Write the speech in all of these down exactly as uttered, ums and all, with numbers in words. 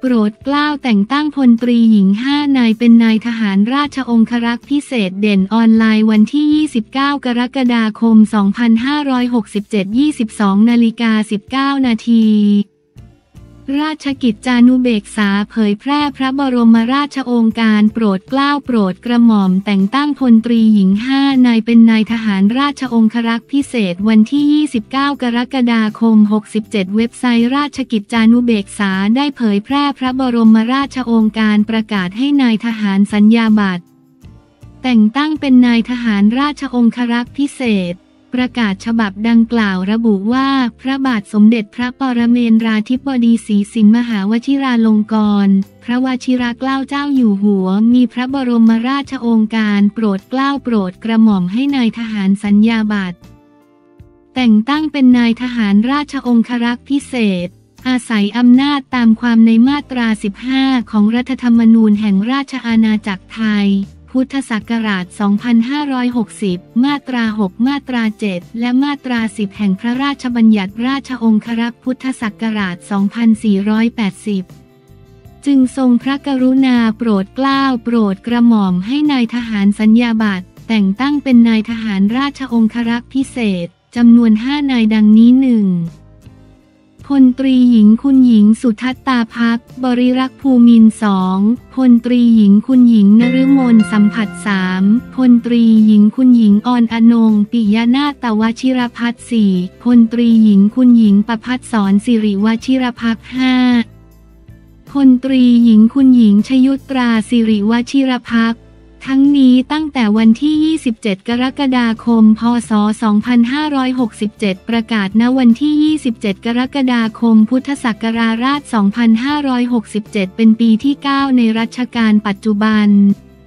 โปรดเกล้าแต่งตั้งพลตรีหญิงห้านายเป็นนายทหารราชองครักษ์พิเศษเด่นออนไลน์วันที่ยี่สิบเก้ากรกฎาคมสองพันห้าร้อยหกสิบเจ็ด ยี่สิบสองนาฬิกาสิบเก้านาทีราชกิจจานุเบกษาเผยแพร่พระบรมราชโองการโปรดเกล้าโปรดกระหม่อมแต่งตั้งพลตรีหญิงห้านายเป็นนายทหารราชองครักษ์พิเศษวันที่ยี่สิบเก้ากรกฎาคมหกสิบเจ็ดเว็บไซต์ราชกิจจานุเบกษาได้เผยแพร่พระบรมราชโองการประกาศให้นายทหารสัญญาบัตรแต่งตั้งเป็นนายทหารราชองครักษ์พิเศษประกาศฉบับดังกล่าวระบุว่าพระบาทสมเด็จพระปรเมนทราธิบดีศรีสินมหาวชิราลงกรณ์พระวชิรเกล้าเจ้าอยู่หัวมีพระบรมราชโองการโปรดเกล้าโปรดกระหม่อมให้นายทหารสัญญาบัตรแต่งตั้งเป็นนายทหารราชองครักษ์พิเศษอาศัยอำนาจตามความในมาตราสิบห้าของรัฐธรรมนูญแห่งราชอาณาจักรไทยพุทธศักราช สองพันห้าร้อยหกสิบ มาตรา หก มาตรา เจ็ด และมาตรา สิบ แห่งพระราชบัญญัติราชองครักษ์พุทธศักราช สองพันสี่ร้อยแปดสิบ จึงทรงพระกรุณาโปรดเกล้าโปรดกระหม่อมให้นายทหารสัญญาบัตรแต่งตั้งเป็นนายทหารราชองครักษ์พิเศษจำนวนห้านายดังนี้ หนึ่งพลตรีหญิงคุณหญิงสุทัศตาภักดิ์บริรักษ์ภูมินทร์ สองพลตรีหญิงคุณหญิงนฤมลสัมผัส สามพลตรีหญิงคุณหญิงออนอนงปิยนาถวชิรพัฒน์ สี่พลตรีหญิงคุณหญิงประภัสสรสิริวชิรพักษ์ ห้าพลตรีหญิงคุณหญิงชยุตราสิริวชิรพักษ์ทั้งนี้ตั้งแต่วันที่ ยี่สิบเจ็ด กรกฎาคม พ.ศ. สองพันห้าร้อยหกสิบเจ็ด ประกาศณวันที่ ยี่สิบเจ็ด กรกฎาคม พุทธศักราช สองพันห้าร้อยหกสิบเจ็ด เป็นปีที่ เก้า ในรัชกาลปัจจุบัน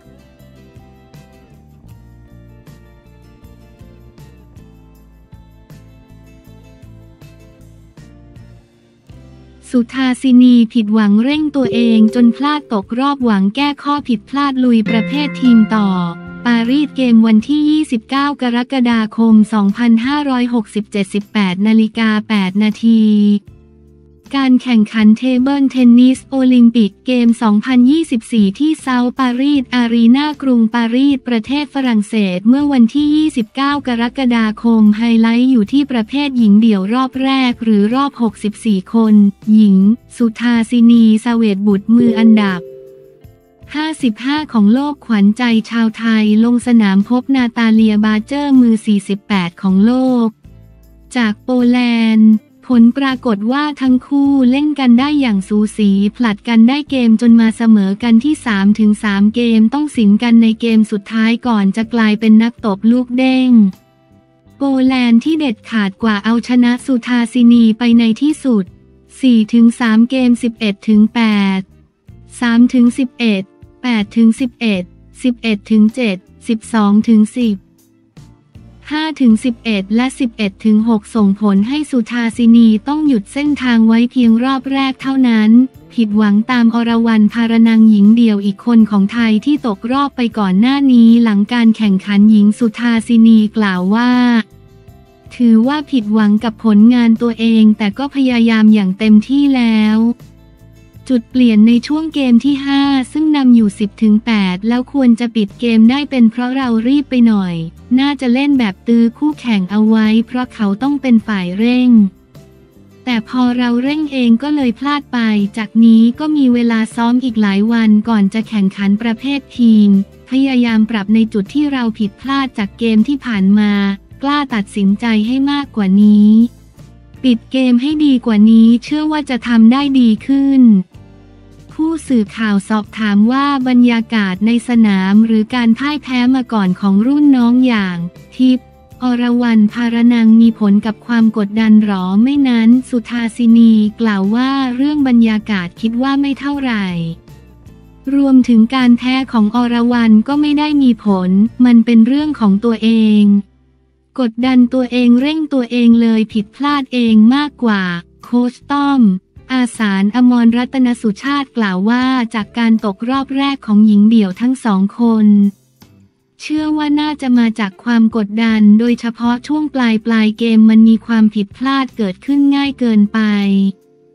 สุทาสินีผิดหวังเร่งตัวเองจนพลาดตกรอบหวังแก้ข้อผิดพลาดลุยประเภททีมต่อปารีสเกมวันที่ ยี่สิบเก้า กรกฎาคม สองพันห้าร้อยหกสิบเจ็ด สิบแปดนาฬิกาแปดนาทีการแข่งขันเทเบิลเทนนิสโอลิมปิกเกม สองพันยี่สิบสี่ ที่เซาท์ปารีสอารีนากรุงปารีสประเทศฝรั่งเศสเมื่อวันที่ ยี่สิบเก้า กรกฎาคมไฮไลท์อยู่ที่ประเภทหญิงเดี่ยวรอบแรกหรือรอบ หกสิบสี่ คน หญิงสุทาสินี เสวตบุตรมืออันดับ ห้าสิบห้า ของโลกขวัญใจชาวไทยลงสนามพบนาตาเลียบาเจอร์มือ สี่สิบแปด ของโลกจากโปแลนด์ผลปรากฏว่าทั้งคู่เล่นกันได้อย่างสูสีผลัดกันได้เกมจนมาเสมอกันที่ สามถึงสาม เกมต้องสินกันในเกมสุดท้ายก่อนจะกลายเป็นนักตบลูกเด้งโปแลนด์ที่เด็ดขาดกว่าเอาชนะสุทาสินีไปในที่สุด สี่ถึงสาม เกม สิบเอ็ดถึงแปด สามถึงสิบเอ็ด แปดถึงสิบเอ็ด สิบเอ็ดถึงเจ็ด สิบสองถึงสิบห้าถึงสิบเอ็ด และ สิบเอ็ดถึงหก ส่งผลให้สุทาสินีต้องหยุดเส้นทางไว้เพียงรอบแรกเท่านั้นผิดหวังตามอรวรรณภารนังหญิงเดี่ยวอีกคนของไทยที่ตกรอบไปก่อนหน้านี้หลังการแข่งขันหญิงสุทาสินีกล่าวว่าถือว่าผิดหวังกับผลงานตัวเองแต่ก็พยายามอย่างเต็มที่แล้วจุดเปลี่ยนในช่วงเกมที่ ห้า ซึ่งนำอยู่ สิบถึงแปด แล้วควรจะปิดเกมได้เป็นเพราะเรารีบไปหน่อยน่าจะเล่นแบบตื้อคู่แข่งเอาไว้เพราะเขาต้องเป็นฝ่ายเร่งแต่พอเราเร่งเองก็เลยพลาดไปจากนี้ก็มีเวลาซ้อมอีกหลายวันก่อนจะแข่งขันประเภททีมพยายามปรับในจุดที่เราผิดพลาดจากเกมที่ผ่านมากล้าตัดสินใจให้มากกว่านี้ปิดเกมให้ดีกว่านี้เชื่อว่าจะทำได้ดีขึ้นผู้สื่อข่าวสอบถามว่าบรรยากาศในสนามหรือการพ่ายแพ้มาก่อนของรุ่นน้องอย่างทิพย์อรวรรณภารนังมีผลกับความกดดันหรอไม่นั้นสุทาสินีกล่าวว่าเรื่องบรรยากาศคิดว่าไม่เท่าไหร่รวมถึงการแพ้ของอรวรรณก็ไม่ได้มีผลมันเป็นเรื่องของตัวเองกดดันตัวเองเร่งตัวเองเลยผิดพลาดเองมากกว่าโค้ชต้อมอาสาลอมรรัตนสุชาติกล่าวว่าจากการตกรอบแรกของหญิงเดี่ยวทั้งสองคนเชื่อว่าน่าจะมาจากความกดดันโดยเฉพาะช่วงปลายปลายเกมมันมีความผิดพลาดเกิดขึ้นง่ายเกินไป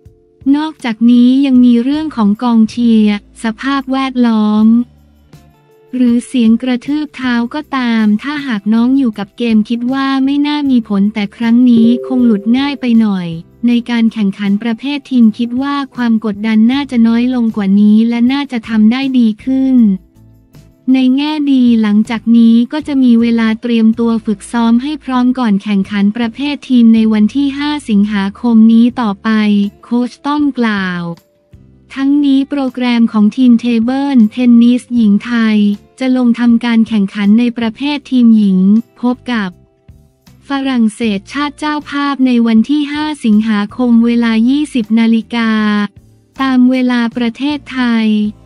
นอกจากนี้ยังมีเรื่องของกองเชียร์สภาพแวดล้อมหรือเสียงกระทืบเท้าก็ตามถ้าหากน้องอยู่กับเกมคิดว่าไม่น่ามีผลแต่ครั้งนี้คงหลุดง่ายไปหน่อยในการแข่งขันประเภททีมคิดว่าความกดดันน่าจะน้อยลงกว่านี้และน่าจะทำได้ดีขึ้นในแง่ดีหลังจากนี้ก็จะมีเวลาเตรียมตัวฝึกซ้อมให้พร้อมก่อนแข่งขันประเภททีมในวันที่ห้าสิงหาคมนี้ต่อไปโค้ชต้อมกล่าวทั้งนี้โปรแกรมของทีมเทเบิลเทนนิสหญิงไทยจะลงทำการแข่งขันในประเภททีมหญิงพบกับฝรั่งเศสชาติเจ้าภาพในวันที่ห้าสิงหาคมเวลา ยี่สิบนาฬิกาตามเวลาประเทศไทย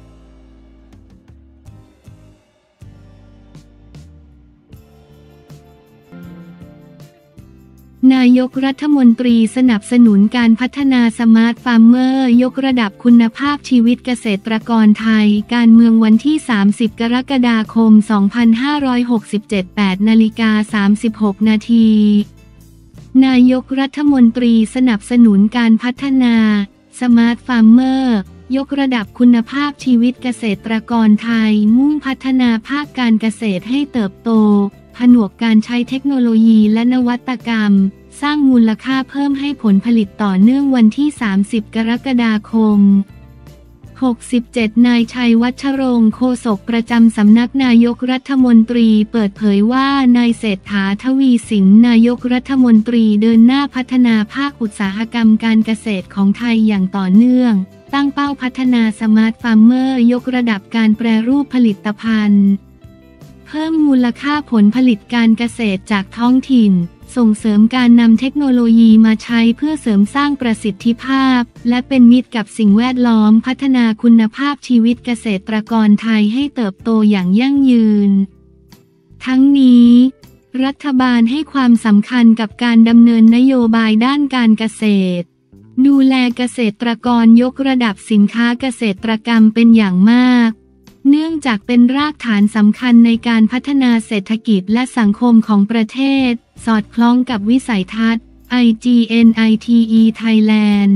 นายกรัฐมนตรีสนับสนุนการพัฒนาสมาร์ทฟาร์มเมอร์ยกระดับคุณภาพชีวิตเกษตรกรไทยการเมืองวันที่สามสิบกรกฎาคมสองพันห้าร้อยหกสิบเจ็ด แปดนาฬิกาสามสิบหกนาทีนายกรัฐมนตรีสนับสนุนการพัฒนาสมาร์ทฟาร์มเมอร์ยกระดับคุณภาพชีวิตเกษตรกรไทยมุ่งพัฒนาภาคการเกษตรให้เติบโตผนวกการใช้เทคโนโลยีและนวัตกรรมสร้างมูลค่าเพิ่มให้ผลผลิตต่อเนื่องวันที่สามสิบกรกฎาคมหกสิบเจ็ดนายชัยวัชรงค์โฆษกประจำสำนักนายกรัฐมนตรีเปิดเผยว่านายเศรษฐาทวีสินนายกรัฐมนตรีเดินหน้าพัฒนาภาคอุตสาหกรรมการเกษตรของไทยอย่างต่อเนื่องตั้งเป้าพัฒนาสมาร์ทฟาร์มเมอร์ยกระดับการแปรรูปผลิตภัณฑ์เพิ่มมูลค่าผลผลิตการเกษตรจากท้องถิ่นส่งเสริมการนำเทคโนโลยีมาใช้เพื่อเสริมสร้างประสิทธิภาพและเป็นมิตรกับสิ่งแวดล้อมพัฒนาคุณภาพชีวิตเกษตรกรไทยให้เติบโตอย่างยั่งยืนทั้งนี้รัฐบาลให้ความสำคัญกับการดำเนินนโยบายด้านการเกษตรดูแลเกษตรกรยกระดับสินค้าเกษตรกรรมเป็นอย่างมากเนื่องจากเป็นรากฐานสำคัญในการพัฒนาเศรษฐกิจและสังคมของประเทศสอดคล้องกับวิสัยทัศน์ ไอ จี เอ็น ไอ ที อี Thailand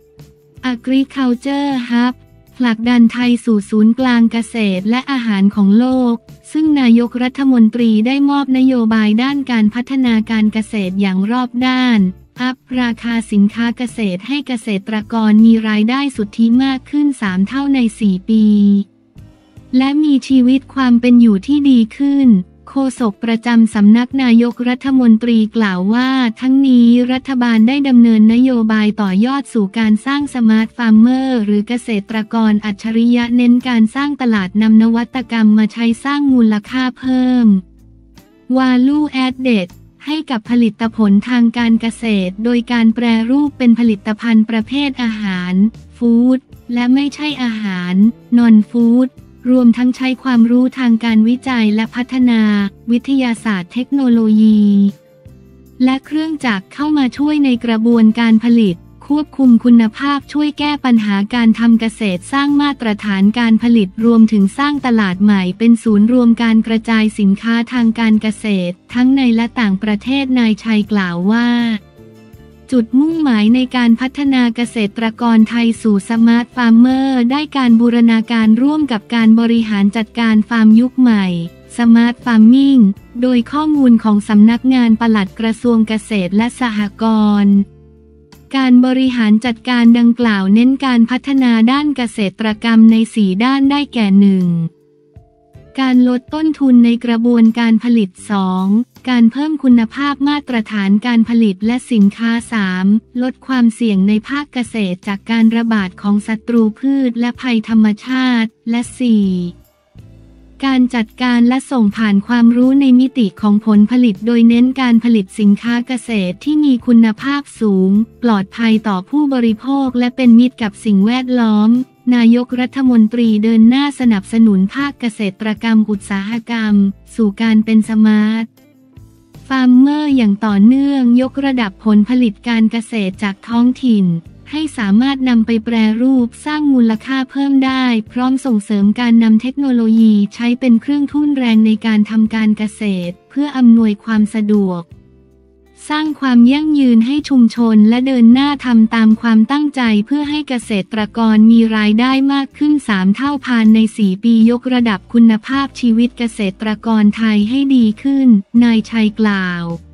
Agriculture Hub ผลักดันไทยสู่ศูนย์กลางเกษตรและอาหารของโลกซึ่งนายกรัฐมนตรีได้มอบนโยบายด้านการพัฒนาการเกษตรอย่างรอบด้านอัพราคาสินค้าเกษตรให้เกษตรกรมีรายได้สุทธิมากขึ้นสามเท่าในสี่ปีและมีชีวิตความเป็นอยู่ที่ดีขึ้นโฆษกประจำสำนักนายกรัฐมนตรีกล่าวว่าทั้งนี้รัฐบาลได้ดำเนินนโยบายต่อยอดสู่การสร้างสมาร์ทฟาร์มเมอร์หรือเกษตรกรอัจฉริยะเน้นการสร้างตลาดนำนวัตกรรมมาใช้สร้างมูลค่าเพิ่ม Value Added ให้กับผลิตผลทางการเกษตรโดยการแปรรูปเป็นผลิตภัณฑ์ประเภทอาหารฟู้ดและไม่ใช่อาหารนอนฟู้ดรวมทั้งใช้ความรู้ทางการวิจัยและพัฒนาวิทยาศาสตร์เทคโนโลยีและเครื่องจักรเข้ามาช่วยในกระบวนการผลิตควบคุมคุณภาพช่วยแก้ปัญหาการทำเกษตรสร้างมาตรฐานการผลิตรวมถึงสร้างตลาดใหม่เป็นศูนย์รวมการกระจายสินค้าทางการเกษตรทั้งในและต่างประเทศนายชัยกล่าวว่าจุดมุ่งหมายในการพัฒนาเกษตรกรไทยสู่สมาร์ทฟาร์มเมอร์ได้การบูรณาการร่วมกับการบริหารจัดการฟาร์มยุคใหม่สมาร์ทฟาร์มิงโดยข้อมูลของสำนักงานปลัดกระทรวงเกษตรและสหกรณ์การบริหารจัดการดังกล่าวเน้นการพัฒนาด้านเกษตรกรรมในสี่ด้านได้แก่ หนึ่ง การลดต้นทุนในกระบวนการผลิต สอง การเพิ่มคุณภาพมาตรฐานการผลิตและสินค้า สาม ลดความเสี่ยงในภาคเกษตรจากการระบาดของศัตรูพืชและภัยธรรมชาติ และ สี่ การจัดการและส่งผ่านความรู้ในมิติของผลผลิตโดยเน้นการผลิตสินค้าเกษตรที่มีคุณภาพสูงปลอดภัยต่อผู้บริโภคและเป็นมิตรกับสิ่งแวดล้อมนายกรัฐมนตรีเดินหน้าสนับสนุนภาคเกษตรกรรมอุตสาหกรรมสู่การเป็นสมาร์ทฟาร์มเมอร์อย่างต่อเนื่องยกระดับผลผลิตการเกษตรจากท้องถิ่นให้สามารถนำไปแปรรูปสร้างมูลค่าเพิ่มได้พร้อมส่งเสริมการนำเทคโนโลยีใช้เป็นเครื่องทุ่นแรงในการทำการเกษตรเพื่ออำนวยความสะดวกสร้างความยั่งยืนให้ชุมชนและเดินหน้าทำตามความตั้งใจเพื่อให้เกษตรกรมีรายได้มากขึ้นสามเท่าภายในสี่ปียกระดับคุณภาพชีวิตเกษตรกรไทยให้ดีขึ้นนายชัยกล่าว